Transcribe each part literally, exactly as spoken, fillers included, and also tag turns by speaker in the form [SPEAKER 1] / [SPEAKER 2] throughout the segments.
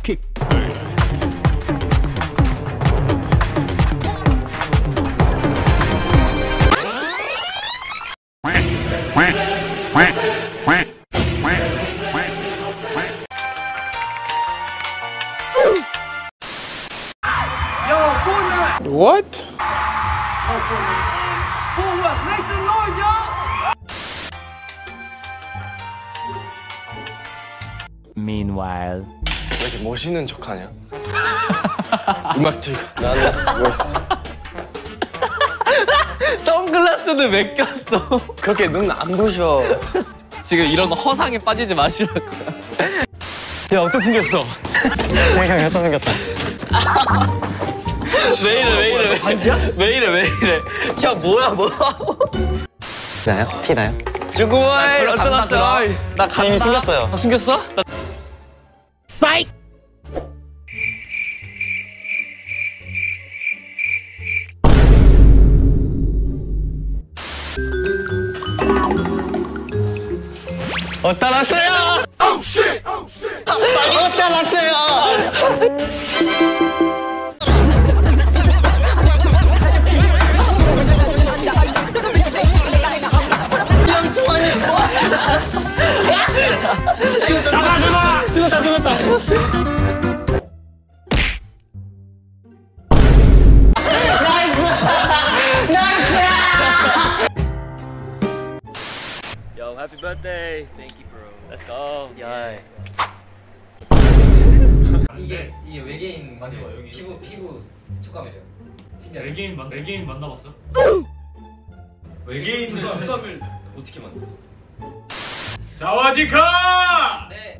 [SPEAKER 1] 킥.
[SPEAKER 2] What?
[SPEAKER 3] Forward, make some noise, y'all!
[SPEAKER 1] Meanwhile.
[SPEAKER 2] 왜 이렇게 멋있는 척하냐? 음악질 나는 멋있어.
[SPEAKER 4] 선글라스는 왜 꼈어?
[SPEAKER 2] 그렇게 눈 안 부셔.
[SPEAKER 4] 지금 이런 허상에 빠지지 마시라고요. 야, 어떻게 생겼어?
[SPEAKER 2] 생각이 어떠 생겼다.
[SPEAKER 4] 왜 이래, 왜 이래, 왜 반지야? 왜 이래, 왜 이래? 야, 뭐야, 뭐야?
[SPEAKER 2] 나요? 티 나요?
[SPEAKER 4] 주구이, 어떤 왔어? 나 간다.
[SPEAKER 2] 이미 숨겼어요.
[SPEAKER 4] 아, 숨겼어? 나... 파이트!
[SPEAKER 2] 어디다 놨어요? 어디다 놨어요? 양치마니 잡아주마! 죽었다 죽었다. 나이스! 나이스!
[SPEAKER 4] Yo, happy birthday. Thank you, bro. Let's go. 야.
[SPEAKER 5] 이게 이게 외계인 맞죠? 여기 피부 피부 촉감이래요. 신기하네.
[SPEAKER 6] 외계인 만 외계인 만나봤어요?
[SPEAKER 5] 외계인은 촉감을 어떻게 만들어?
[SPEAKER 6] 사와디카!
[SPEAKER 5] 네.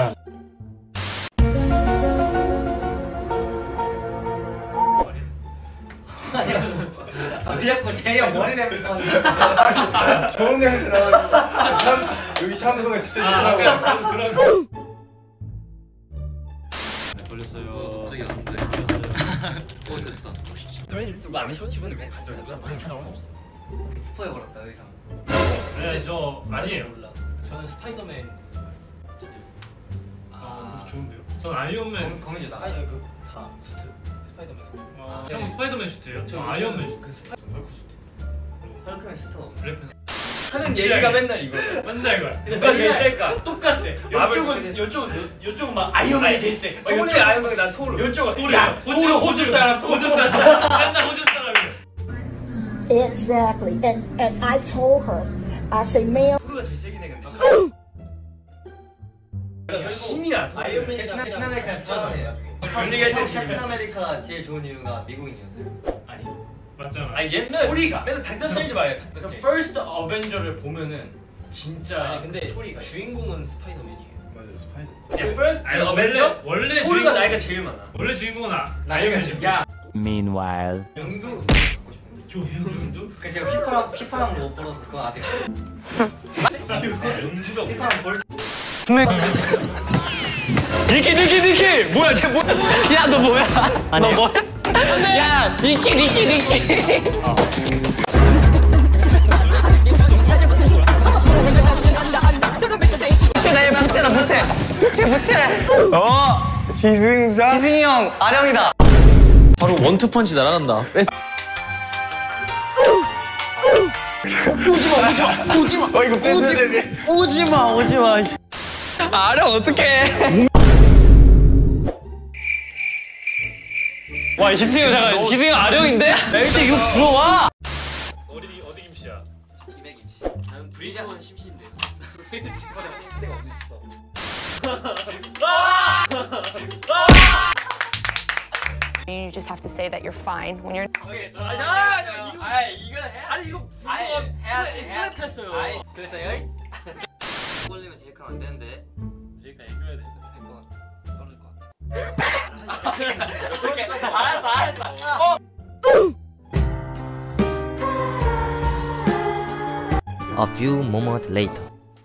[SPEAKER 5] 왜 자꾸 제형 머리 냄새 맡는
[SPEAKER 2] 좋은 냄새 나가지고 여기 샴푸가 진짜
[SPEAKER 6] 아,
[SPEAKER 2] 좋더라고.
[SPEAKER 6] 그럼
[SPEAKER 4] 걸렸어요.
[SPEAKER 5] 갑자기 안 돼. 어 됐다. 그래 이거 안 해서 집은 왜 가져야 돼? 스포에 걸었다 의상.
[SPEAKER 6] 네, 저 아니에요.
[SPEAKER 5] 몰라. 저는 스파이더맨.
[SPEAKER 6] 아, 그거 좋은데요? 전 아이언맨.
[SPEAKER 5] 거미줄 나가. 아니 그다 수트. 스파이더맨 수트.
[SPEAKER 6] 아,
[SPEAKER 5] 네.
[SPEAKER 6] 형 스파이더맨 슈트예요? 저 아이언맨 슈트.
[SPEAKER 5] 그 스파이. 헐크 수트. 헐크는 수트 없네.
[SPEAKER 6] 래퍼.
[SPEAKER 5] 하는 얘기가 맨날 이거.
[SPEAKER 6] 맨날 이거야.
[SPEAKER 5] 누가 제일 셀까?
[SPEAKER 6] 똑같아.
[SPEAKER 5] 요쪽은 요쪽 요쪽은 막 아이언맨이 제일 세. 토르의 아이언맨이 난 토르.
[SPEAKER 6] 요쪽은 토르야.
[SPEAKER 5] 호주 호주 사람
[SPEAKER 6] 호주 사람. 맨날 호주 사람이야.
[SPEAKER 7] Exactly. And and I told her, I say, ma'am.
[SPEAKER 5] 토르가 제일 세긴 해 근데. 열심이야. 아이언맨이 캡틴 아메리카 좋아하네.
[SPEAKER 6] 분리가 할 때
[SPEAKER 5] 캡틴 아메리카 제일 좋은 이유가 미국인이었어요.
[SPEAKER 6] 아니. 맞잖아.
[SPEAKER 5] 아니 얘는
[SPEAKER 6] 토리가.
[SPEAKER 5] 맨날 닥터 스트레인지 말해요. 닥터 스트레인지.
[SPEAKER 6] 퍼스트 어벤져를 보면은 진짜
[SPEAKER 5] 아니 근데
[SPEAKER 6] 토리가
[SPEAKER 5] 주인공은 스파이더맨이에요.
[SPEAKER 2] 맞아 스파이더.
[SPEAKER 5] 야 퍼스트
[SPEAKER 6] 아니,
[SPEAKER 5] 어벤져?
[SPEAKER 6] 원래 원래
[SPEAKER 5] 토리가
[SPEAKER 6] 주인공-
[SPEAKER 5] 나이가 제일 많아.
[SPEAKER 6] 원래 주인공은 아,
[SPEAKER 5] 나이가 제일 야
[SPEAKER 1] Meanwhile.
[SPEAKER 5] 영두 갖고 싶은데. 영두? 그 제가 휘파람 휘파람을 못 불어서 그건 아직.
[SPEAKER 6] 영주가
[SPEAKER 5] 휘파람 볼.
[SPEAKER 4] 니키, 니키, 니키! 뭐야, 쟤 뭐야? 야, 너 뭐야? 너 뭐야? 야, 니키, 니키, 니키! 부채다, 얘 부채다, 부채! 부채, 부채!
[SPEAKER 2] 어 희승사.
[SPEAKER 4] 희승이 형, 아령이다! 바로 원투펀치 날아간다. 오지마, 오지마, 오지마!
[SPEAKER 2] 어 이거 뺀
[SPEAKER 4] 오지마, 오지마! 아령, 어떡해! 와, 희승이 형, 잠깐, 희승이 형 아령인데? 나 일 대 육 들어와!
[SPEAKER 6] 어디 어디 김씨야?
[SPEAKER 5] 김해김씨. 나는 브리즈원 심씨인데. 브리즈원 심씨가 어디 있어?
[SPEAKER 8] You just have to say that you're fine when you're.
[SPEAKER 5] 오케이. 아, 아, 이거 아, 이거 해. 아니 이거 해야 해야 했어요. 그래서 여기 걸리면 제이크는 안 되는데.
[SPEAKER 6] 제이가 이겨야 돼.
[SPEAKER 5] 떨어질 것 같아. 오케이. 알았어, 알았어.
[SPEAKER 9] A few moments later.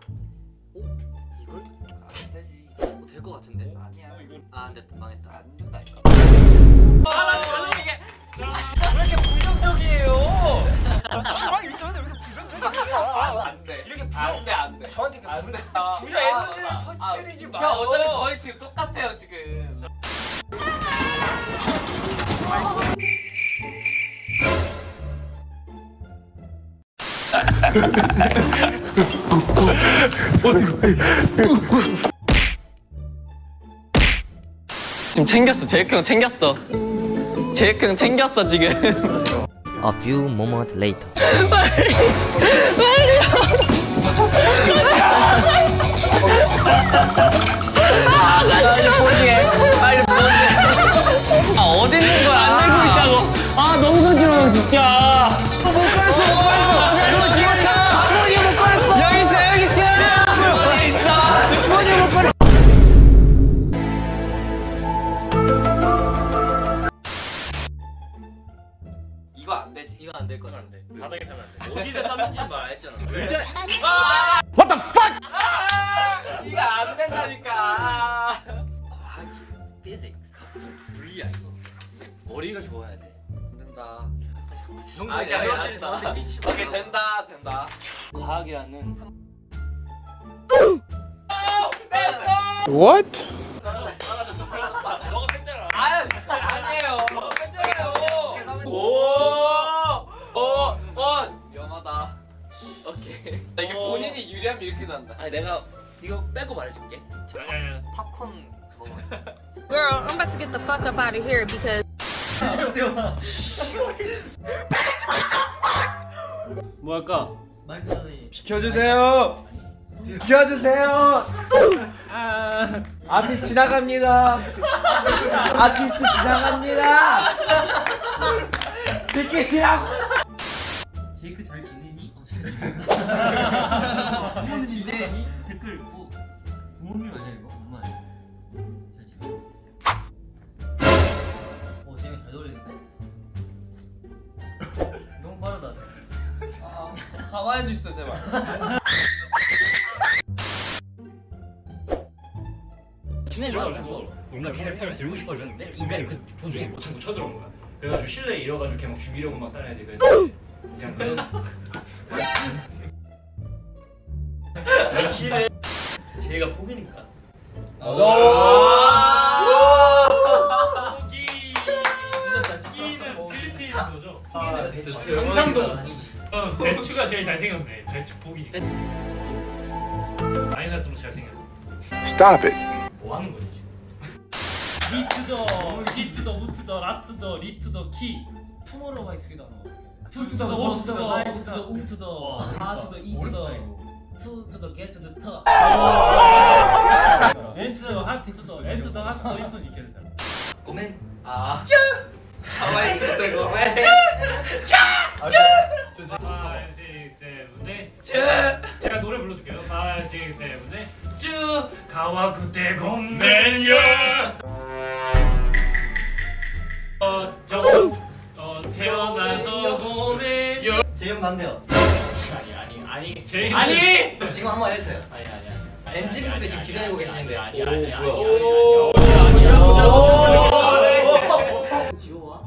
[SPEAKER 5] 이걸? 안 되지. 뭐 될 것 같은데? 아니야. 아, 안 됐다. 망했다. 안 된다니까. 하나 별로 이게 왜 이렇게 부정적이에요? 가만히 있었는데 왜 이렇게 부정적이에요? 안 돼. 이렇게 부정 안 돼, 안 돼. 저한테 그 부정 부정 에너지를 퍼뜨리지 마. 야, 어차피 저희 지금 똑같아요, 지금.
[SPEAKER 4] 지금 챙겼어. 제이크 형 챙겼어. 제이크 형 챙겼어 지금.
[SPEAKER 9] A few moments later.
[SPEAKER 4] 아, 같이 포기해. 빨리 포기해. 아, 어디 있는 거야? 안 들고 있다고. 아, 너무 간지러워 진짜. 못 꺼냈어, 못 꺼냈어. 죽었어. 주원이가 못 꺼냈어. 여기 있어, 여기 있어. 여기 있어. 주원이가 못 꺼냈어.
[SPEAKER 5] 이거 안 되지. 이거 안 될 거야.
[SPEAKER 6] 안 돼. 바닥에 타면 안 돼.
[SPEAKER 5] 어디다 쌌는지 말했잖아. 의자. 아! What the fuck? 아! 이거 안 된다니까. 과학이, 피직스, 물리야 이거. 머리가 좋아야 돼. 안 된다. 그 정도 에너지를 저한테 끼치고. 오케이 된다, 된다. 과학이라는.
[SPEAKER 2] What?
[SPEAKER 5] 너가 뺐잖아. 아, 아니에요. 너가 뺐잖아요. 오, 오, 오, 위험하다. 오케이. 나 이게 본인이 유리하면 이렇게 난다. 아니 내가 이거 빼고 말해줄게.
[SPEAKER 6] 아니 아니.
[SPEAKER 5] 팝콘 먹어.
[SPEAKER 8] Girl, I'm about to get the fuck up out of here because.
[SPEAKER 6] 뭐 할까?
[SPEAKER 2] 비켜주세요. 비켜주세요. 아티스트 지나갑니다. 아티스트 지나갑니다. 비키시라고.
[SPEAKER 3] 제이크 잘 지내니? 어, 잘 지내. 잘 지내니? 댓글 뭐 부모님 아니야 이거? 엄마 아니야? 잘 지내. 어, 제이크 잘 어울리는데? 너무 빠르다.
[SPEAKER 5] 아, 가만히 좀 있어 제발.
[SPEAKER 6] 친해져가지고 뭔가 걔를 편을 들고 싶어졌는데 인간이 그 도중에 못 참고 쳐들어온 거야. 그래가지고 신뢰 잃어가지고 걔 막 죽이려고 막 따라야 돼. 그래서 그냥 그런. 신뢰.
[SPEAKER 3] 제이가 포기니까.
[SPEAKER 6] 포기. 포기는 필리핀 거죠. 상상도. 어, 배추가 제일 잘생겼네. 배추 포기. 많이 났으면 잘생겼네.
[SPEAKER 2] Stop it.
[SPEAKER 6] 뭐 하는 거지 지금?
[SPEAKER 3] 리투더, 디투더, 우투더, 라투더, 리투더, 키. 투모로우바이 두개 나온 거 같아. 투투더, 워투더, 와이투더, 우투더, 하투더, 이투더, 투투더, 게투더, 터. 엔투더, 하투더, 엔투더, 하투더, 이쁜 이렇게 되잖아.
[SPEAKER 5] 꼬맨. 아. 가만히 있대 꼬맨.
[SPEAKER 6] five, six, seven, eight. 제가 노래 불러줄게요. five, six, seven, eight. 쭉 가와 그때 공맨요. 어, 저, 어, 태어나서 공맨요.
[SPEAKER 3] 제이형 난데요.
[SPEAKER 6] 아니, 아니, 아니. 제일 아니.
[SPEAKER 3] 지금 한번 해주세요.
[SPEAKER 6] 아니, 아니, 아니.
[SPEAKER 3] 엔진분들 지금 기다리고 계시는데.
[SPEAKER 6] 아니, 아니, 아니, 아니.
[SPEAKER 5] 오,
[SPEAKER 6] 아니야,
[SPEAKER 5] 오,
[SPEAKER 3] 지호와.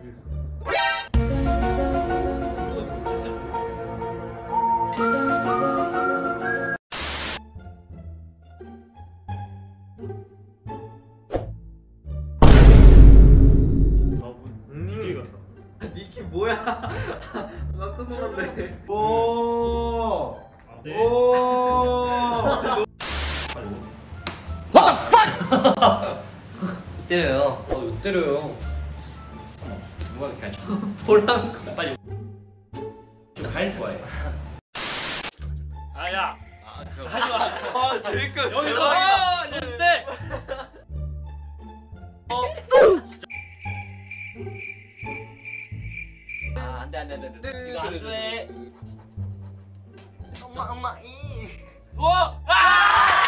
[SPEAKER 2] 니키 뭐야? 깜짝 놀랐네. 오. 오.
[SPEAKER 3] 때려요.
[SPEAKER 5] 어, 왜 때려요?
[SPEAKER 6] 누가 이렇게 안 쳐?
[SPEAKER 3] 보라는 거.
[SPEAKER 6] 빨리 좀갈 거야. 아야.
[SPEAKER 5] 아, 저 하지 마.
[SPEAKER 3] 아, 제이크.
[SPEAKER 6] 여기서 아, 절대. 어.
[SPEAKER 5] 아, 안 돼, 안 돼, 안 돼, 안 돼. 이거 안 돼.
[SPEAKER 3] 엄마, 엄마, 이.
[SPEAKER 5] 우와! 아!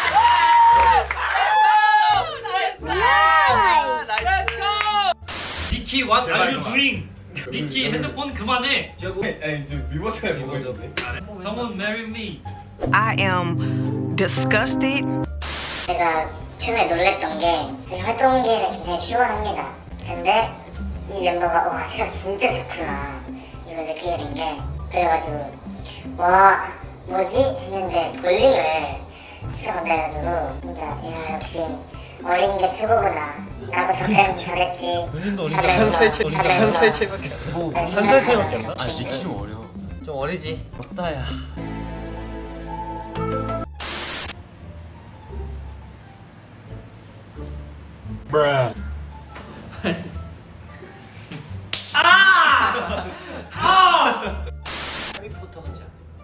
[SPEAKER 6] 니키 what are you doing? 니키 핸드폰 그만해.
[SPEAKER 2] 아니 지금 미모사를 보고 있는데.
[SPEAKER 6] Someone marry me.
[SPEAKER 8] I am disgusted.
[SPEAKER 7] 제가 처음에 놀랬던 게 사실 활동기에는 굉장히 피곤합니다. 근데 이 멤버가 와 제가 진짜 좋구나 이걸 느끼게 된 게 그래가지고 와 뭐지? 했는데 볼링을 치러 간다 해가지고 진짜 야 역시 어린 게 최고구나 나도 저때는 잘했지 하면서 하면서
[SPEAKER 6] 한 살 차이밖에 안 나.
[SPEAKER 7] 한 살 차이밖에
[SPEAKER 6] 안 나?
[SPEAKER 3] 아니, 니키 좀 어려.
[SPEAKER 5] 좀 어리지? 없다야. 해리포터 하자.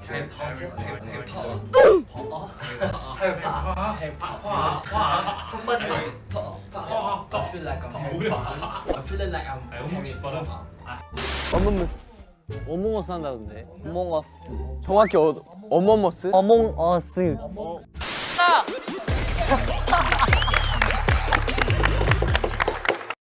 [SPEAKER 5] 턱받이 말고.
[SPEAKER 6] I feel like I'm Harry Potter. I feel like I'm Harry Potter.
[SPEAKER 4] 어머머스. 어몽어스 한다던데. 어몽어스. 정확히 어, 어머머스? 어몽어스.